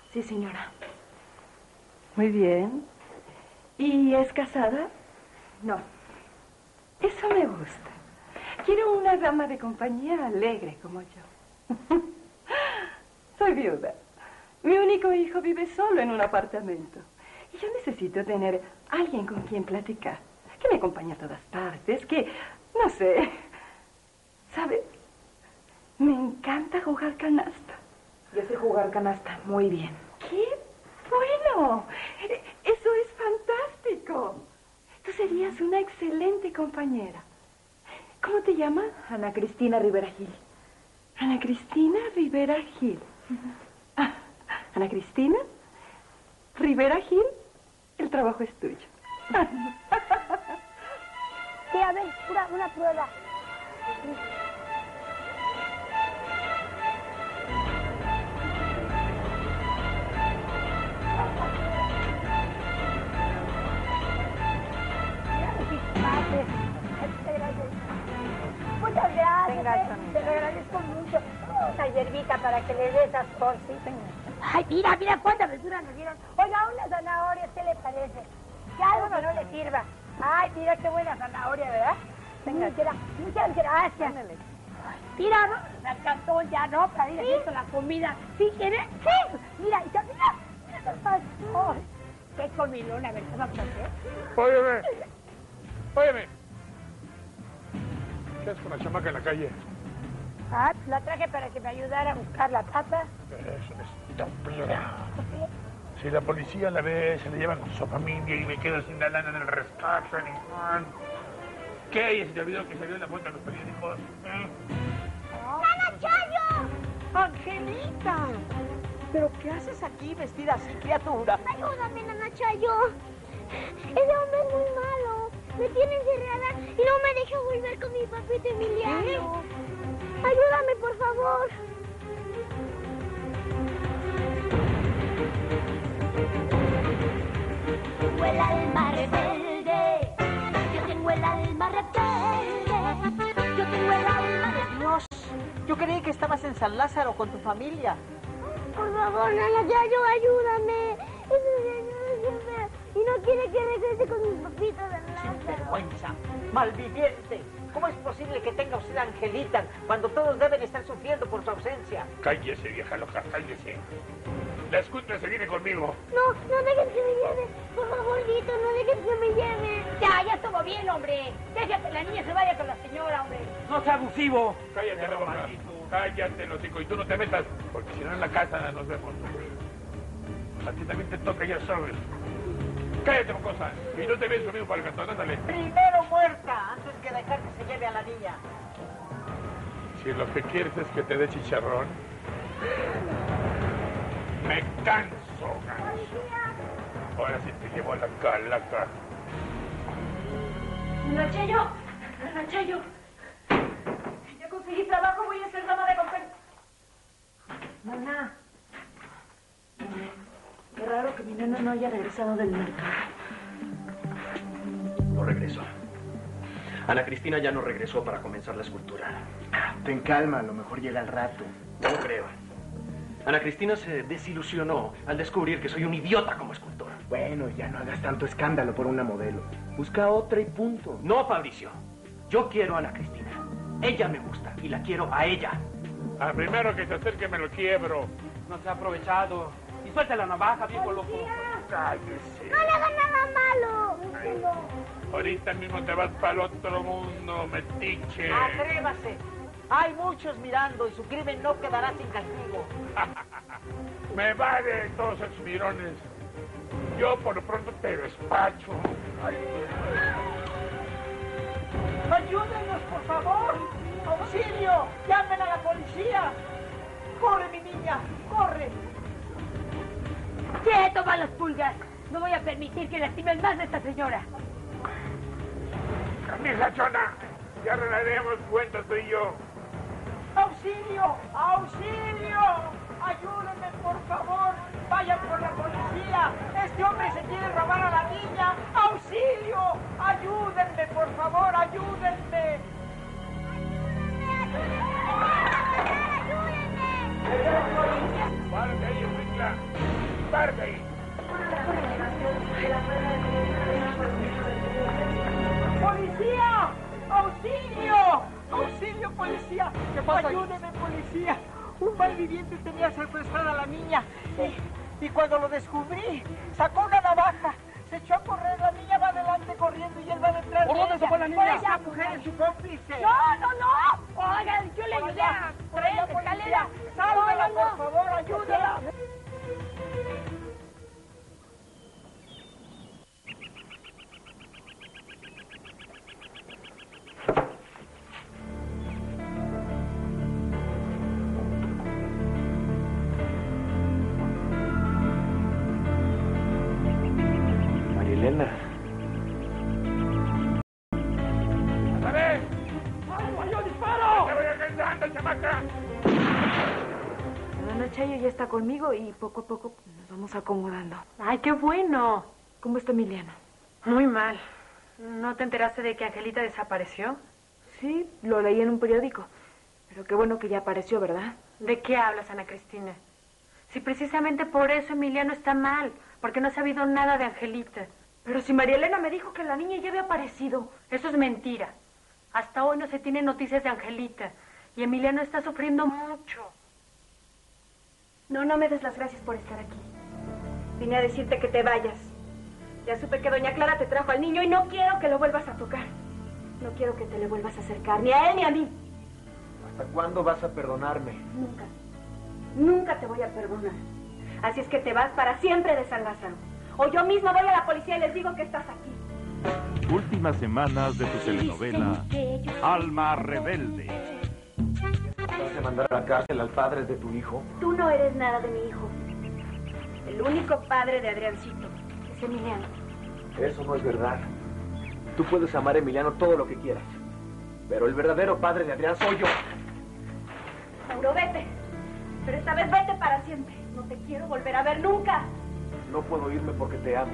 Sí, señora. Muy bien. ¿Y es casada? No. Eso me gusta. Quiero una dama de compañía alegre como yo. Soy viuda. Mi único hijo vive solo en un apartamento. Y yo necesito tener alguien con quien platicar. Que me acompañe a todas partes. Que, no sé. ¿Sabe? Me encanta jugar canasta. Yo sé jugar canasta muy bien. ¡Qué bueno! Eso es fantástico. Tú serías una excelente compañera. ¿Cómo te llamas? Ana Cristina Rivera Gil. Ana Cristina Rivera Gil. Ana Cristina Rivera Gil, el trabajo es tuyo. Sí, a ver, una prueba. Muchas gracias, te lo agradezco mucho. Una hierbita para que le des ascor, sí, señor. Ay, mira cuánta verdura nos dieron. Oiga, unas zanahorias, ¿qué le parece? Que algo que no le sirva. Ay, mira qué buena zanahoria, ¿verdad? Muchas gracias. Mira, no, me alcanzó ya, ¿no? Para ir haciendo la comida. ¿Sí quieres? Sí. Mira, mira. Qué comilona, ¿verdad? Vamos a hacer. Óyeme. ¿Qué haces con la chamaca en la calle? Ah, pues la traje para que me ayudara a buscar la papa. Es una estúpida. Si la policía la ve, se la llevan con su familia y me quedo sin la lana en el rescate, ni man. ¿Qué? ¿Se te olvidó que salió en la foto de los periódicos? ¡Nana Chayo! ¡Angelita! ¿Pero qué haces aquí vestida así, criatura? Ayúdame, Nana Chayo. Ese hombre es muy malo. Me tiene encerrada y no me deja volver con mi papito Emiliano. Ayúdame, por favor. Tengo el alma rebelde, yo tengo el alma rebelde, yo tengo el alma de Dios, yo creí que estabas en San Lázaro con tu familia. Por favor, Nana Chayo, ayúdame. Ese señor siempre... Y no quiere que regrese con mi papito de Lázaro. Sinvergüenza, malviviente. ¿Cómo es posible que tenga usted a Angelita cuando todos deben estar sufriendo por su ausencia? Cállese, vieja loca, cállese. La escucha se viene conmigo. No dejen que me lleve. Por favorcito, no dejen que me lleve. Ya estuvo bien, hombre. Deja que la niña se vaya con la señora, hombre. ¡No sea abusivo! Cállate, la boca. Cállate, los hijos, y tú no te metas, porque si no en la casa nos vemos. A ti también te toca, ya sabes. Cállate, mocosa, y no te ves conmigo para el cantón, ándale. Primero muerta, antes que dejar que se lleve a la niña. Si lo que quieres es que te dé chicharrón, me canso, ganso. Ahora sí te llevo a la calaca. Nana Chayo. Ya conseguí trabajo, voy a ser dama de compañía. Mamá. Qué raro que mi nena no haya regresado del mercado. No regresó. Ana Cristina ya no regresó para comenzar la escultura. Ten calma, a lo mejor llega al rato. No creo. Ana Cristina se desilusionó al descubrir que soy un idiota como escultor. Bueno, ya no hagas tanto escándalo por una modelo. Busca otra y punto. No, Fabricio. Yo quiero a Ana Cristina. Ella me gusta y la quiero a ella. Al primero que se acerque me lo quiebro. No se ha aprovechado. Y suelta la navaja, viejo loco. Cállese. No le hagan nada malo. Ahorita mismo te vas para el otro mundo, metiche. Atrévase. Hay muchos mirando y su crimen no quedará sin castigo. Me vale todos esos mirones. Yo por lo pronto te despacho. ¡Ayúdenos, por favor! ¡Auxilio! ¡Llamen a la policía! ¡Corre, mi niña! ¡Corre! ¡Quieto, malas pulgas! No voy a permitir que lastimen más a esta señora. Camisa chona, ya arreglaremos cuentas tú y yo. ¡Auxilio! ¡Auxilio! ¡Ayúdenme, por favor! ¡Vayan por la policía! ¡Este hombre se quiere robar a la niña! ¡Auxilio! ¡Ayúdenme, por favor! ¡Ayúdenme! ¡Párate ahí, Enrique! ¡Párate ahí! ¡Policía! ¡Auxilio! ¡Auxilio, policía! ¿Qué pasa? ¡Ayúdeme, policía! Un malviviente tenía secuestrada a la niña. Y cuando lo descubrí, sacó una navaja. Se echó a correr, la niña va adelante corriendo y él va detrás. ¿Por dónde se fue la niña? Pues esa mujer es su cómplice. No. Oigan, yo le ayudé a traer la escalera. ¡Sálvela, No. por favor! ¡Ayúdela! María Elena. ¡A ver! ¡Yo disparo! ¡Te voy alcanzando, chamaca! Ana Chayo ya está conmigo y poco a poco nos vamos acomodando. Ay, qué bueno. ¿Cómo está Emiliano? Muy mal. ¿No te enteraste de que Angelita desapareció? Sí, lo leí en un periódico. Pero qué bueno que ya apareció, ¿verdad? ¿De qué hablas, Ana Cristina? Si precisamente por eso Emiliano está mal, porque no ha sabido nada de Angelita. Pero si María Elena me dijo que la niña ya había aparecido. Eso es mentira. Hasta hoy no se tienen noticias de Angelita. Y Emiliano está sufriendo mucho. No me des las gracias por estar aquí. Vine a decirte que te vayas. Ya supe que doña Clara te trajo al niño y no quiero que lo vuelvas a tocar. No quiero que te le vuelvas a acercar, ni a él ni a mí. ¿Hasta cuándo vas a perdonarme? Nunca. Nunca te voy a perdonar. Así es que te vas para siempre de San Lázaro. O yo misma voy a la policía y les digo que estás aquí. Últimas semanas de tu telenovela Alma Rebelde. ¿Vas a mandar a la cárcel al padre de tu hijo? Tú no eres nada de mi hijo. El único padre de Adriancito es Emiliano. Eso no es verdad. Tú puedes amar a Emiliano todo lo que quieras. Pero el verdadero padre de Adrián soy yo. Mauro, vete. Pero esta vez vete para siempre. No te quiero volver a ver nunca. No puedo irme porque te amo.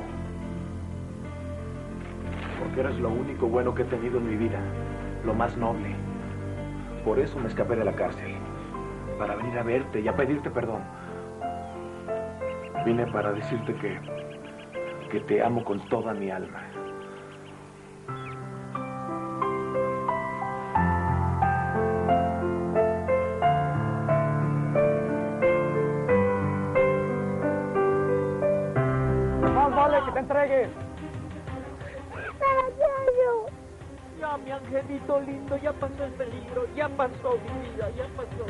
Porque eres lo único bueno que he tenido en mi vida. Lo más noble. Por eso me escapé de la cárcel. Para venir a verte y a pedirte perdón. Vine para decirte que te amo con toda mi alma. ¡Más vale que te entregues! Chayo. Ya, mi angelito lindo, ya pasó el peligro, ya pasó mi vida, ya pasó.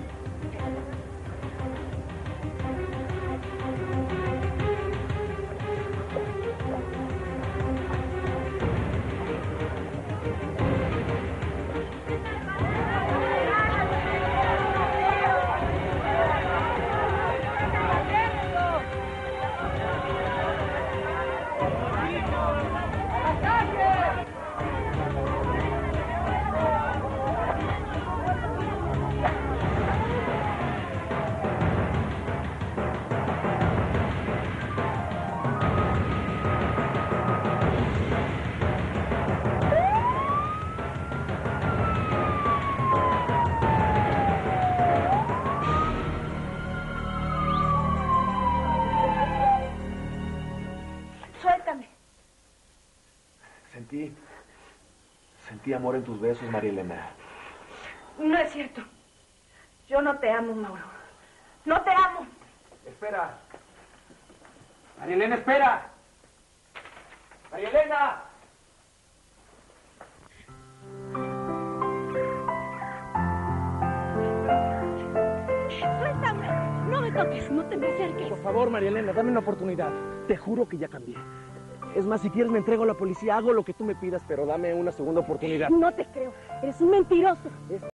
Suéltame. Sentí amor en tus besos, María Elena. No es cierto. Yo no te amo, Mauro. No te amo. Espera. María Elena, espera. María Elena. Suéltame. No me toques, no te me acerques. Por favor, María Elena, dame una oportunidad. Te juro que ya cambié. Es más, si quieres me entrego a la policía, hago lo que tú me pidas, pero dame una segunda oportunidad. No te creo. Eres un mentiroso.